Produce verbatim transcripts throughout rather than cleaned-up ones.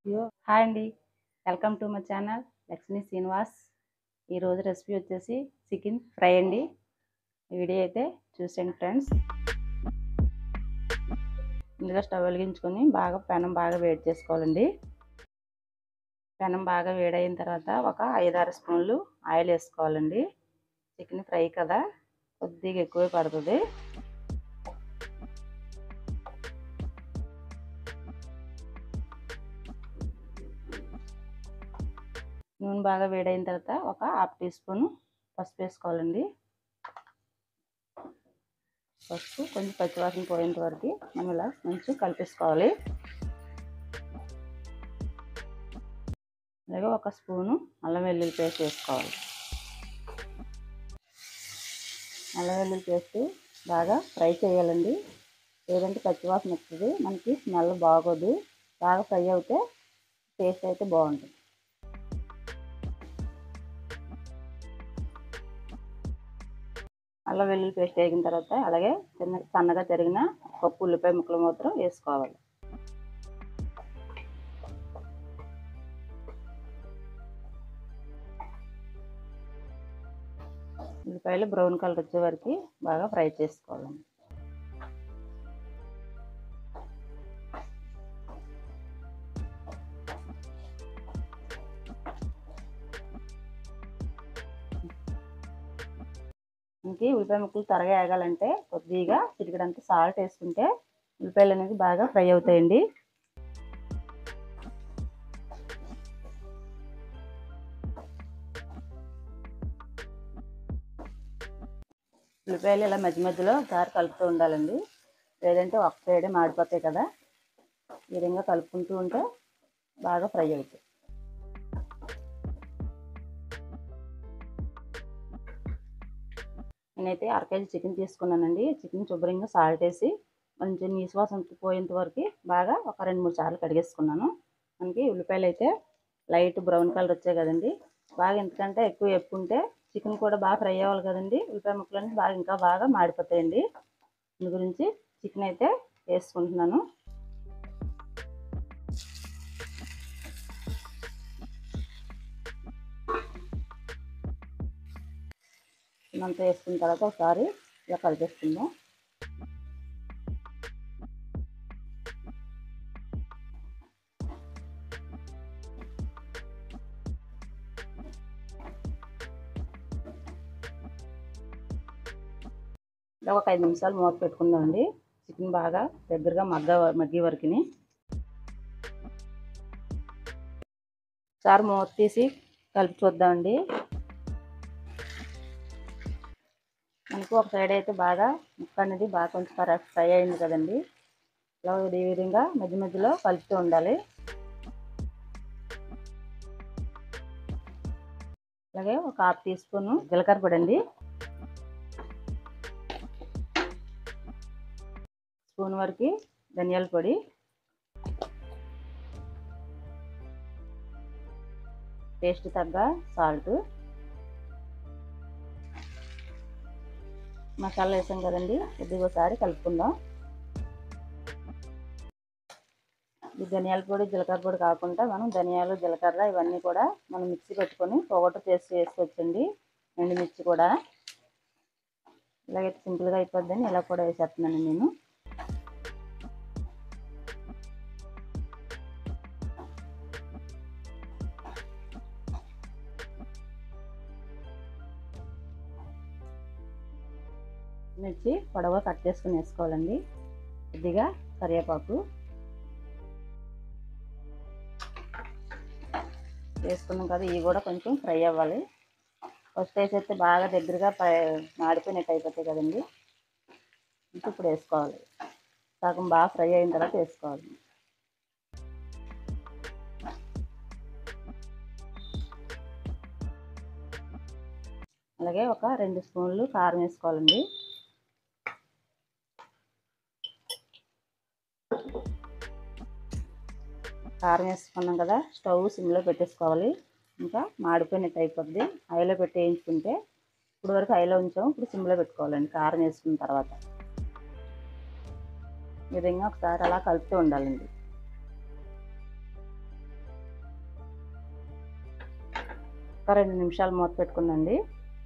యో హాయ్ అండి. Welcome to my channel Lakshmi Srinivas. ఈరోజు రెసిపీ వచ్చేసి చికెన్ ఫ్రై అండి. వీడియో అయితే చూసేయండి ఫ్రెండ్స్. ముందుగా స్టవ్ వెలిగించుకొని బాగా పెనం బాగా వేడి చేసుకోవాలండి. పెనం బాగా వేడైన తర్వాత ఒక ఐదారు స్పూన్లు ఆయిల్ వేసుకోవాలండి. చికెన్ ఫ్రై కదా, కొద్దిగా ఎక్కువే పడుతుంది. నూనె బాగా వేడైన తర్వాత ఒక హాఫ్ టీ స్పూన్ పసుపు వేసుకోవాలండి. పసుపు కొంచెం పచ్చివాసన పోయేంత వరకు మనం ఇలా మంచిగా కలిపేసుకోవాలి. అలాగే ఒక స్పూను అల్లం వెల్లుల్లి పేస్ట్ వేసుకోవాలి. అల్లం వెల్లుల్లి పేస్ట్ బాగా ఫ్రై చేయాలండి, లేదంటే పచ్చివాసన వస్తుంది, మనకి స్మెల్ బాగోదు. బాగా ఫ్రై అవుతే టేస్ట్ అయితే బాగుంటుంది. అల్లం వెల్లుల్లి పేస్ట్ వేగిన తర్వాత అలాగే చిన్న సన్నగా తరిగిన పప్పు ఉల్లిపాయ ముక్కలు మాత్రం వేసుకోవాలి. ఉల్లిపాయలు బ్రౌన్ కలర్ వచ్చే వరకు బాగా ఫ్రై చేసుకోవాలండి. ఇంకే ఉల్లిపాయ ముక్కలు త్వరగా వేగాలంటే కొద్దిగా చిటికెడంత సాల్ట్ వేసుకుంటే ఉల్లిపాయలు అనేది బాగా ఫ్రై అవుతాయండి. ఉల్లిపాయలు ఇలా మధ్య మధ్యలో ఒకసారి కలుపుతూ ఉండాలండి, లేదంటే ఒక సైడే మాడిపోతాయి కదా. ఈ విధంగా కలుపుకుంటూ ఉంటే బాగా ఫ్రై అవుతాయి. నేనైతే అర కేజీ చికెన్ తీసుకున్నానండి. చికెన్ శుభ్రంగా సాల్ట్ వేసి కొంచెం నీసువాసన పోయేంత వరకు బాగా ఒక రెండు మూడు సార్లు కడిగేసుకున్నాను. మనకి ఉల్లిపాయలు అయితే లైట్ బ్రౌన్ కలర్ వచ్చాయి కదండి. బాగా ఎందుకంటే ఎక్కువ వేపుకుంటే చికెన్ కూడా బాగా ఫ్రై అవ్వాలి కదండి. ఉల్లిపాయ ముక్కలన్నీ బాగా ఇంకా బాగా మాడిపోతాయండి. దీని గురించి చికెన్ అయితే వేసుకుంటున్నాను. అంతా వేసుకున్న తర్వాత ఒకసారి ఇలా కలిపేసుకుందాం. ఇలా ఒక ఐదు నిమిషాలు మూత పెట్టుకుందామండి. చికెన్ బాగా దగ్గరగా మగ్గ మగ్గే వరకుని ఒకసారి మూత తీసి కలిపి చూద్దామండి. మనకు ఒక సైడ్ అయితే బాగా ముక్క అనేది బాగా కొంచెం ఫ్రై అయింది కదండి. ఇలా ఈ విధంగా మధ్య మధ్యలో కలుపుతూ ఉండాలి. అలాగే ఒక హాఫ్ టీ స్పూన్ జీలకర్ర పొడి అండి, స్పూన్ వరకు ధనియాల పొడి, టేస్ట్ తగ్గ సాల్ట్, మసాలా వేసాం కదండి. కొద్దిగా ఒకసారి కలుపుకుందాం. ఈ ధనియాల పొడి జీలకర్ర పొడి కాకుండా మనం ధనియాలు జీలకర్ర ఇవన్నీ కూడా మనం మిక్సీ పెట్టుకొని పౌడర్ చేసి వేసుకోవచ్చండి. ఎండుమిర్చి కూడా ఇలాగైతే సింపుల్గా అయిపోద్దని ఇలా కూడా వేసేస్తున్నాను నేను. మిర్చి పొడవుగా కట్ చేసుకుని వేసుకోవాలండి. కొద్దిగా కరివేపాకు వేసుకున్నాం కదా, ఇవి కూడా కొంచెం ఫ్రై అవ్వాలి. ఫస్ట్ వేసేస్తే బాగా దగ్గరగా మాడిపోయినట్టు అయిపోతాయి కదండి. ఇప్పుడు వేసుకోవాలి. సగం బాగా ఫ్రై అయిన తర్వాత వేసుకోవాలి. అలాగే ఒక రెండు స్పూన్లు కారం వేసుకోవాలండి. కారం వేసుకున్నాం కదా, స్టవ్ సిమ్లో పెట్టేసుకోవాలి. ఇంకా మాడిపోయినట్టు అయిపోద్ది. హైలో పెట్టి వేయించుకుంటే ఇప్పుడు వరకు హైలో ఉంచాము, ఇప్పుడు సిమ్లో పెట్టుకోవాలండి. కారం వేసుకున్న తర్వాత ఈ విధంగా ఒకసారి అలా కలుపుతూ ఉండాలండి. ఒక్క రెండు నిమిషాలు మూత పెట్టుకుందండి.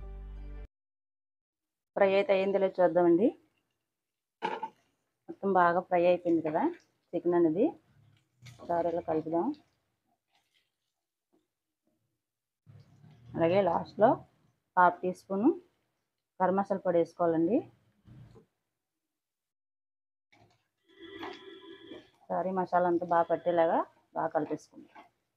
ఫ్రై అయితే అయ్యిందో లేదో చూద్దామండి. మొత్తం బాగా ఫ్రై అయిపోయింది కదా చికెన్ అనేది. ఒకసారి ఇలా కలుపుదాం. అలాగే లాస్ట్లో half teaspoon garam masala పొడి వేసుకోవాలండి. ఒకసారి మసాలా అంతా బాగా పట్టేలాగా బాగా కలిపేసుకుందాం.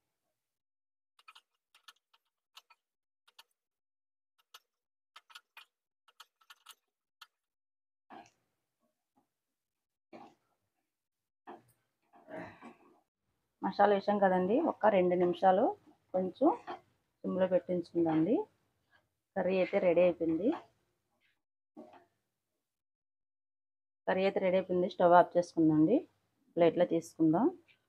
మసాలా వేసాం కదండి, ఒక రెండు నిమిషాలు కొంచెం సిమ్లో పెట్టించుకుందండి. కర్రీ అయితే రెడీ అయిపోయింది. కర్రీ అయితే రెడీ అయిపోయింది. స్టవ్ ఆఫ్ చేసుకుందండి. ప్లేట్లో తీసుకుందాం.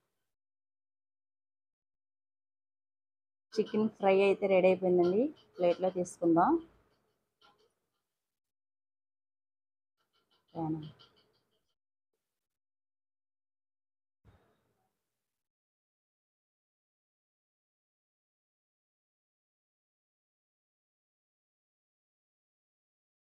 చికెన్ ఫ్రై అయితే రెడీ అయిపోయిందండి. ప్లేట్లో తీసుకుందాం.